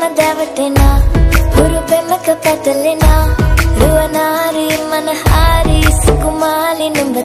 දැවටෙනා හුරු පෙමක පැටලෙනා රුවනාරි මනහාරි සුකුමාලි නුඹ